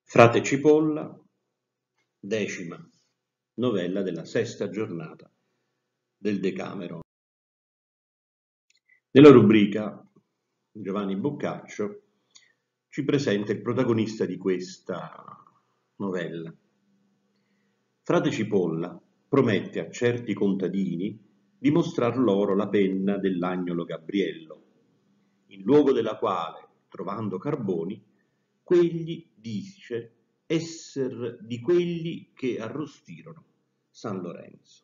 Frate Cipolla, 10ª novella della sesta giornata del Decameron. Nella rubrica Giovanni Boccaccio ci presenta il protagonista di questa novella. Frate Cipolla promette a certi contadini di mostrar loro la penna dell'agnolo Gabriello, in luogo della quale, trovando carboni, quegli dice esser di quelli che arrostirono San Lorenzo.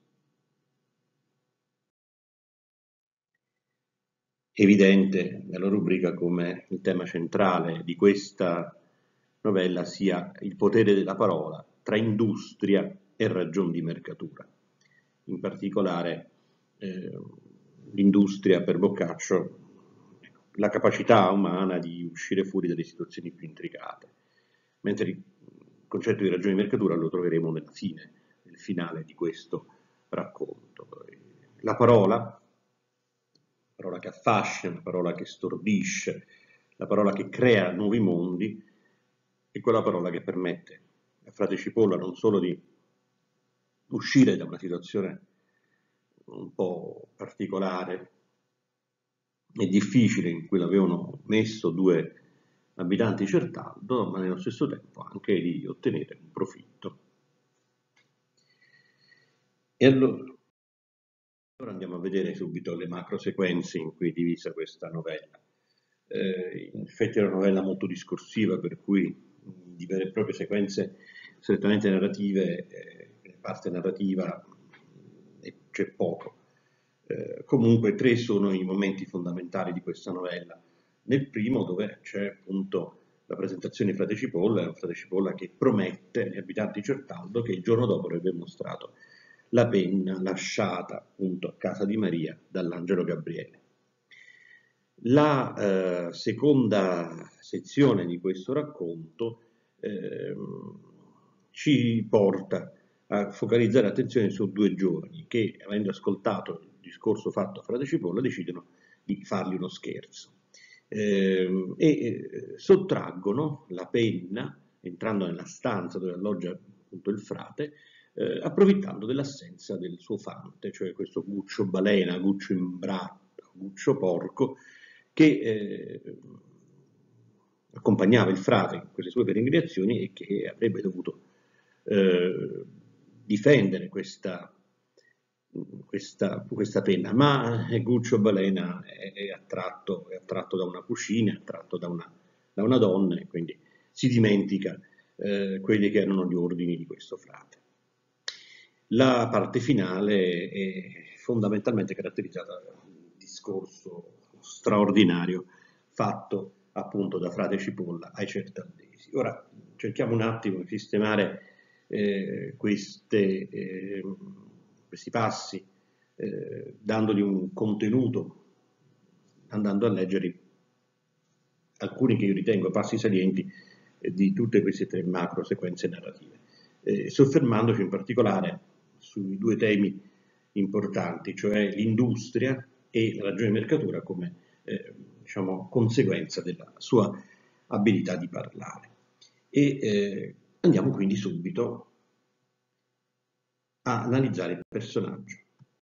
Evidente nella rubrica come il tema centrale di questa novella sia il potere della parola tra industria e ragion di mercatura. In particolare l'industria per Boccaccio, la capacità umana di uscire fuori dalle situazioni più intricate, mentre il concetto di ragione di mercatura lo troveremo nel finale di questo racconto. La parola che affascina, la parola che stordisce, la parola che crea nuovi mondi, è quella parola che permette a Frate Cipolla non solo di uscire da una situazione un po' particolare e difficile in cui l'avevano messo due abitanti Certaldo, ma nello stesso tempo anche di ottenere un profitto. E allora andiamo a vedere subito le macro sequenze in cui è divisa questa novella. In effetti è una novella molto discorsiva, per cui di vere e proprie sequenze strettamente narrative, parte narrativa c'è poco. Comunque tre sono i momenti fondamentali di questa novella. Nel primo, dove c'è appunto la presentazione di Frate Cipolla, è un Frate Cipolla che promette agli abitanti di Certaldo che il giorno dopo avrebbe mostrato la penna lasciata appunto a casa di Maria dall'angelo Gabriele. La seconda sezione di questo racconto ci porta a focalizzare l'attenzione su due giovani che, avendo ascoltato il discorso fatto a Frate Cipolla, decidono di fargli uno scherzo e sottraggono la penna, entrando nella stanza dove alloggia appunto il frate, approfittando dell'assenza del suo fante, cioè questo Guccio Balena, Guccio Imbratto, Guccio Porco, che accompagnava il frate in queste sue peregrinazioni e che avrebbe dovuto difendere questa penna, ma Guccio Balena è attratto da una cucina, è attratto da una donna e quindi si dimentica quelli che erano gli ordini di questo frate. La parte finale è fondamentalmente caratterizzata da un discorso straordinario fatto appunto da Frate Cipolla ai certaldesi. Ora cerchiamo un attimo di sistemare questi passi, dandogli un contenuto, andando a leggere alcuni che io ritengo passi salienti di tutte queste tre macro sequenze narrative, soffermandoci in particolare sui due temi importanti, cioè l'industria e la ragione di mercatura come diciamo, conseguenza della sua abilità di parlare. E andiamo quindi subito a analizzare il personaggio.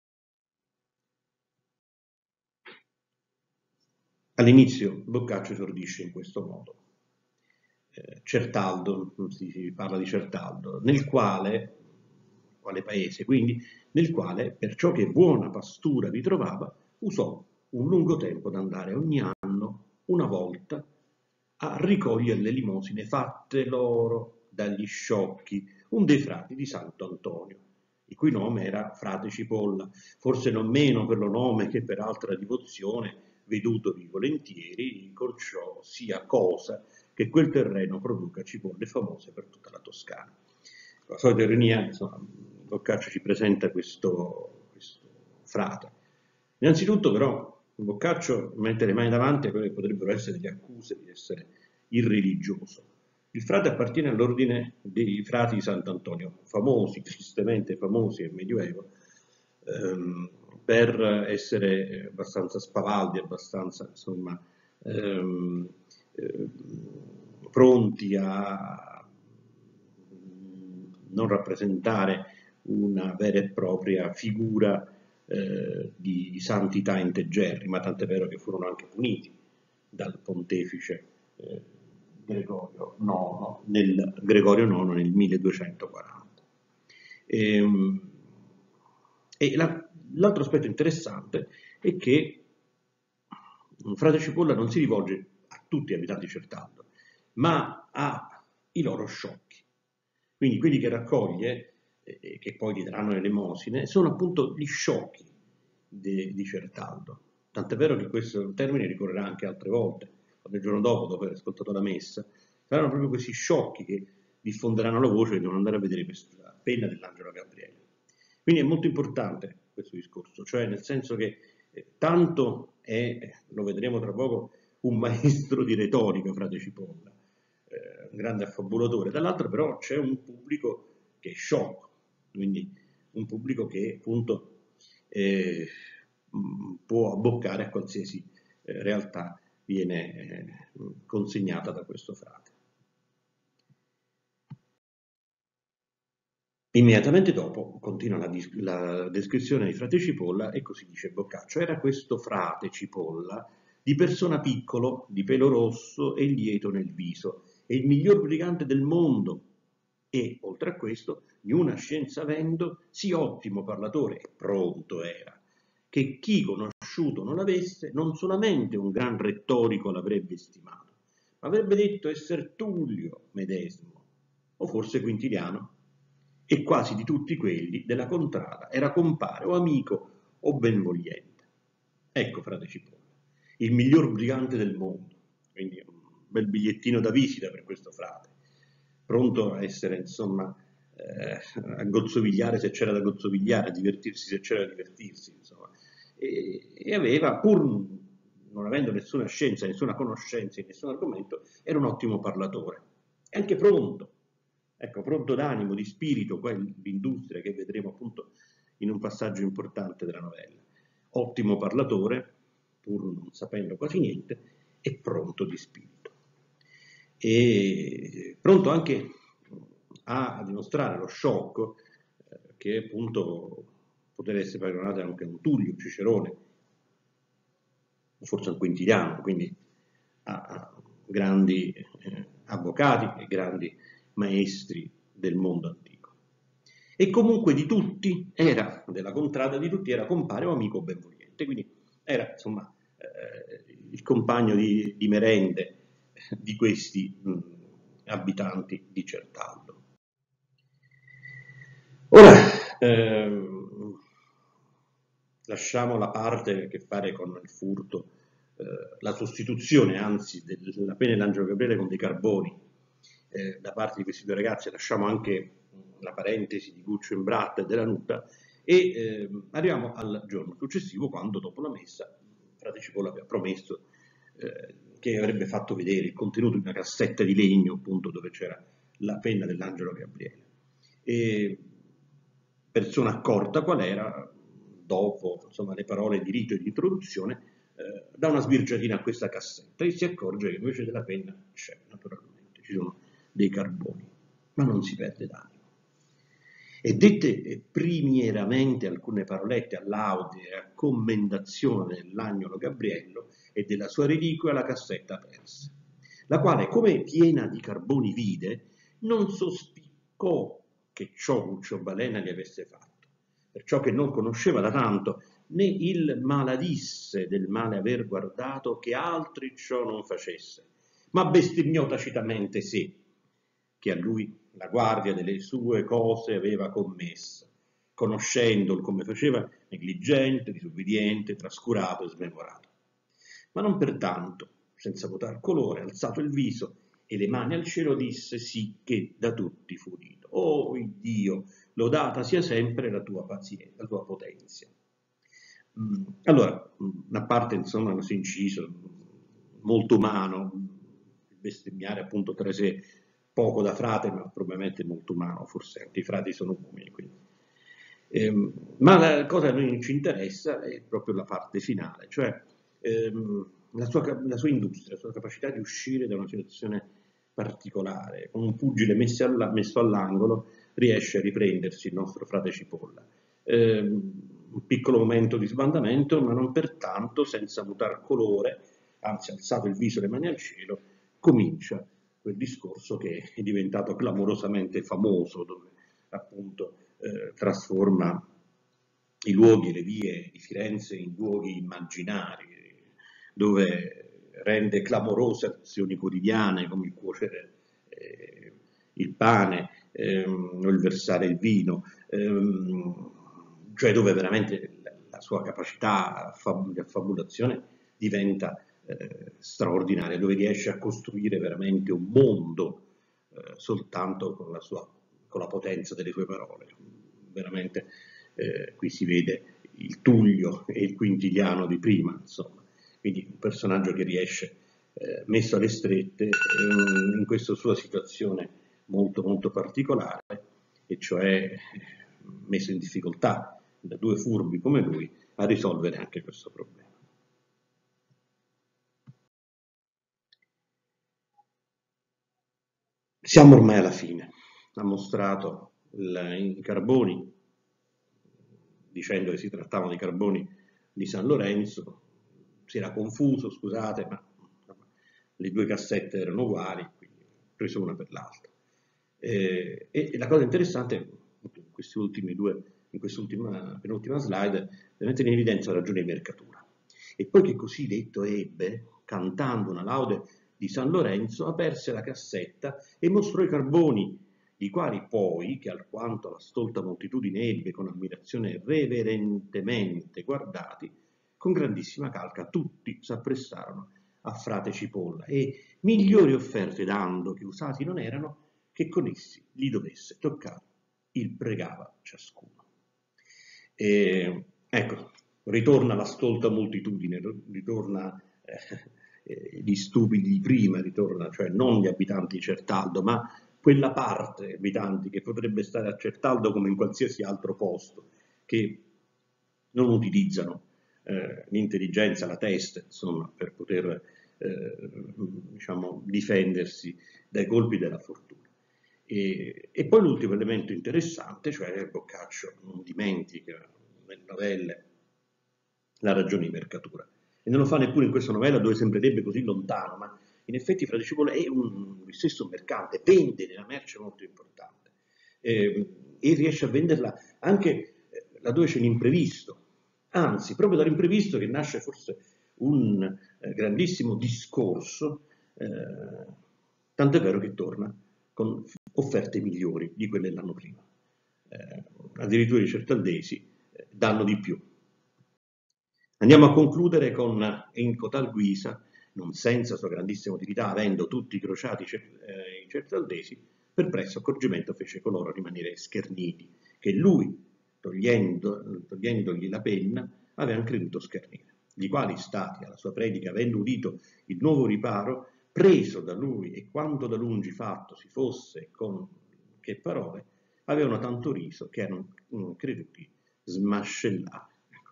All'inizio Boccaccio esordisce in questo modo. Certaldo, si parla di Certaldo, nel quale paese, quindi, nel quale, per ciò che buona pastura vi trovava, usò un lungo tempo d'andare ogni anno, una volta, a ricogliere le limosine fatte loro dagli sciocchi, un dei frati di Santo Antonio, il cui nome era Frate Cipolla, forse non meno per lo nome che per altra divozione, vedutovi volentieri, con ciò sia cosa che quel terreno produca cipolle famose per tutta la Toscana. Con la solita ironia, insomma, Boccaccio ci presenta questo frate. Innanzitutto però Boccaccio mette le mani davanti a quelle che potrebbero essere delle accuse di essere irreligioso. Il frate appartiene all'ordine dei frati di Sant'Antonio, famosi, tristemente famosi nel Medioevo, per essere abbastanza spavaldi, abbastanza insomma pronti a non rappresentare una vera e propria figura di santità integerrima, tant'è vero che furono anche puniti dal pontefice Gregorio IX nel 1240. L'altro aspetto interessante è che Frate Cipolla non si rivolge a tutti gli abitanti di Certaldo, ma ai loro sciocchi. Quindi quelli che raccoglie, che poi gli daranno le elemosine, sono appunto gli sciocchi di Certaldo. Tant'è vero che questo termine ricorrerà anche altre volte, quando il giorno dopo aver ascoltato la messa, saranno proprio questi sciocchi che diffonderanno la voce e devono andare a vedere questa penna dell'Angelo Gabriele. Quindi è molto importante questo discorso, cioè nel senso che tanto è, lo vedremo tra poco, un maestro di retorica, Frate Cipolla, un grande affabulatore, dall'altro però c'è un pubblico che è sciocco, quindi un pubblico che appunto può abboccare a qualsiasi realtà viene consegnata da questo frate. Immediatamente dopo continua la descrizione di frate Cipolla e così dice Boccaccio: era questo frate Cipolla di persona piccolo, di pelo rosso e lieto nel viso, e il miglior brigante del mondo, e oltre a questo di una scienza avendo, sì ottimo parlatore e pronto era, che chi conosciuto non l'avesse, non solamente un gran rettorico l'avrebbe stimato, ma avrebbe detto esser Tullio medesimo, o forse Quintiliano, e quasi di tutti quelli della contrada era compare o amico o benvogliente. Ecco frate Cipolla, il miglior brigante del mondo, quindi un bel bigliettino da visita per questo frate, pronto a essere insomma a gozzovigliare se c'era da gozzovigliare, a divertirsi se c'era da divertirsi, insomma. E aveva, pur non avendo nessuna scienza, nessuna conoscenza in nessun argomento, era un ottimo parlatore, e anche pronto. Ecco, pronto d'animo, di spirito, l'industria che vedremo appunto in un passaggio importante della novella. Ottimo parlatore, pur non sapendo quasi niente, e pronto di spirito. E pronto anche a dimostrare lo sciocco che appunto poteva essere paragonato anche a un Tullio, Cicerone, o forse a un Quintiliano, quindi a grandi avvocati e grandi maestri del mondo antico. E comunque di tutti era, della contrada di tutti, era compare o amico benvogliente, quindi era insomma il compagno di merende di questi abitanti di Certaldo. Ora lasciamo la parte che ha a che fare con il furto, la sostituzione anzi della pena dell'Angelo Gabriele con dei carboni da parte di questi due ragazzi, lasciamo anche la parentesi di Guccio Imbratta e della Nuta e arriviamo al giorno successivo, quando dopo la messa frate Cipolla aveva promesso che avrebbe fatto vedere il contenuto di una cassetta di legno, appunto, dove c'era la penna dell'Angelo Gabriele. E persona accorta qual era, dopo insomma, le parole di rito e di introduzione, dà una sbirciatina a questa cassetta e si accorge che invece della penna c'è, naturalmente, ci sono dei carboni, ma non si perde d'animo. E dette primieramente alcune parolette all'aude e a commendazione dell'agnolo Gabriello e della sua reliquia la cassetta persa, la quale, come piena di carboni vide, non sospiccò che ciò Guccio Balena gli avesse fatto, perciò che non conosceva da tanto, né il maladisse del male aver guardato che altri ciò non facesse, ma bestemmiò tacitamente sé, che a lui la guardia delle sue cose aveva commessa, conoscendolo come faceva, negligente, disubbidiente, trascurato e smemorato. Ma non pertanto, senza votar colore, alzato il viso e le mani al cielo, disse sì che da tutti fu udito: oh Dio, lodata sia sempre la tua pazienza, la tua potenzia. Allora, una parte insomma così inciso, molto umano, bestemmiare appunto tra sé, poco da frate, ma probabilmente molto umano, forse anche i frati sono uomini. Ma la cosa che a noi ci interessa è proprio la parte finale, cioè la sua industria, la sua capacità di uscire da una situazione particolare, con un pugile messo all'angolo, riesce a riprendersi il nostro frate Cipolla. Un piccolo momento di sbandamento, ma non pertanto senza mutar colore, anzi alzato il viso e le mani al cielo, comincia quel discorso che è diventato clamorosamente famoso, dove appunto trasforma i luoghi e le vie di Firenze in luoghi immaginari, dove rende clamorose azioni quotidiane come il cuocere il pane o il versare il vino, cioè dove veramente la sua capacità di affabulazione diventa straordinaria, dove riesce a costruire veramente un mondo soltanto con la potenza delle sue parole. Veramente qui si vede il Tullio e il Quintiliano di prima, insomma. Quindi un personaggio che riesce, messo alle strette, in questa sua situazione molto molto particolare, e cioè messo in difficoltà da due furbi come lui, a risolvere anche questo problema. Siamo ormai alla fine. Ha mostrato i carboni, dicendo che si trattavano di carboni di San Lorenzo, si era confuso, scusate, ma le due cassette erano uguali, quindi ho preso una per l'altra. E la cosa interessante, in quest'ultima penultima slide, mette in evidenza la ragione di mercatura. E poi che così detto ebbe, cantando una laude di San Lorenzo, aperse la cassetta e mostrò i carboni, i quali poi, che alquanto la stolta moltitudine ebbe con ammirazione reverentemente guardati, con grandissima calca tutti s'appressarono a frate Cipolla e migliori offerte dando che usati non erano, che con essi gli dovesse toccare, il pregava ciascuno. Ecco, ritorna la stolta moltitudine, ritorna gli stupidi di prima, ritorna, cioè non gli abitanti di Certaldo, ma quella parte abitanti che potrebbe stare a Certaldo come in qualsiasi altro posto, che non utilizzano l'intelligenza, la testa, insomma, per poter diciamo, difendersi dai colpi della fortuna. E poi l'ultimo elemento interessante, cioè Boccaccio non dimentica nelle novelle la ragione di mercatura. E non lo fa neppure in questa novella dove sembrerebbe così lontano, ma in effetti frate Cipolla è lui stesso un mercante, vende una merce molto importante e riesce a venderla anche laddove c'è l'imprevisto. Anzi, proprio dall'imprevisto che nasce forse un grandissimo discorso, tant'è vero che torna con offerte migliori di quelle dell'anno prima. Addirittura i certaldesi danno di più. Andiamo a concludere con in cotal guisa, non senza sua grandissima utilità, avendo tutti crociati i certaldesi, per presto accorgimento fece coloro rimanere scherniti, che lui, togliendogli la penna, avevano creduto schernire, gli quali stati alla sua predica, avendo udito il nuovo riparo, preso da lui e quanto da lungi fatto si fosse con che parole, avevano tanto riso che erano creduti smascellati.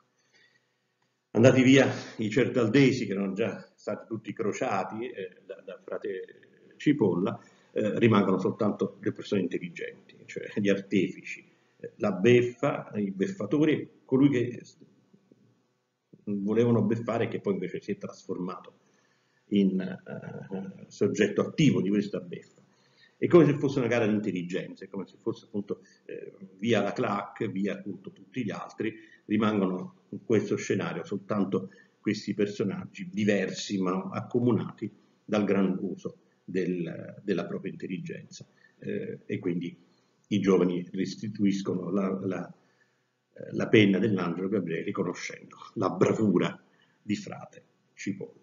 Andati via i certaldesi, che erano già stati tutti crociati da frate Cipolla, rimangono soltanto le persone intelligenti, cioè gli artefici, la beffa, i beffatori, colui che volevano beffare e che poi invece si è trasformato in soggetto attivo di questa beffa. È come se fosse una gara di intelligenza, è come se fosse appunto via la clac, via appunto tutti gli altri, rimangono in questo scenario soltanto questi personaggi diversi ma accomunati dal gran uso della propria intelligenza e quindi i giovani restituiscono la penna dell'angelo Gabriele riconoscendo la bravura di frate Cipolla.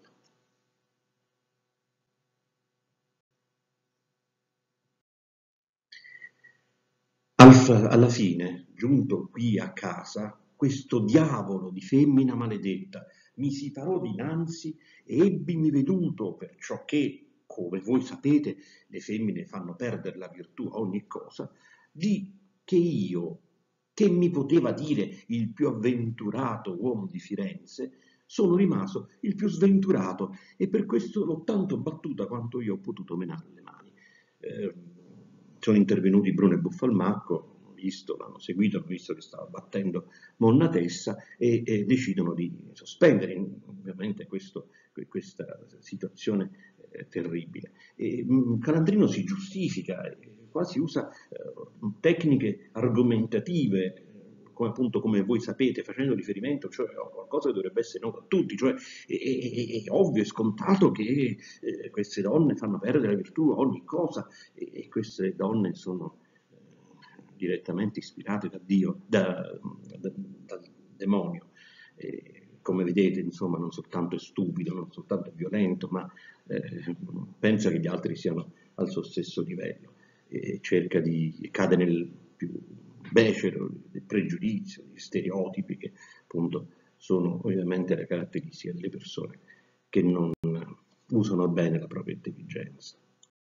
Alla fine, giunto qui a casa, questo diavolo di femmina maledetta mi si parò dinanzi e ebbimi veduto, perciò che, come voi sapete, le femmine fanno perdere la virtù a ogni cosa, di che io, che mi poteva dire il più avventurato uomo di Firenze, sono rimasto il più sventurato e per questo l'ho tanto battuta quanto io ho potuto menare le mani. sono intervenuti Bruno e Buffalmacco, l'hanno seguito, hanno visto che stava battendo Monna Tessa e decidono di sospendere ovviamente questa situazione terribile. Calandrino si giustifica, quasi usa tecniche argomentative, come voi sapete, facendo riferimento cioè, a qualcosa che dovrebbe essere noto a tutti, cioè è ovvio, è scontato che queste donne fanno perdere la virtù a ogni cosa e queste donne sono direttamente ispirate da Dio, dal demonio. Come vedete, insomma, non soltanto è stupido, non soltanto è violento, ma pensa che gli altri siano al suo stesso livello e cade nel più becero del pregiudizio, degli stereotipi che appunto sono ovviamente le caratteristiche delle persone che non usano bene la propria intelligenza.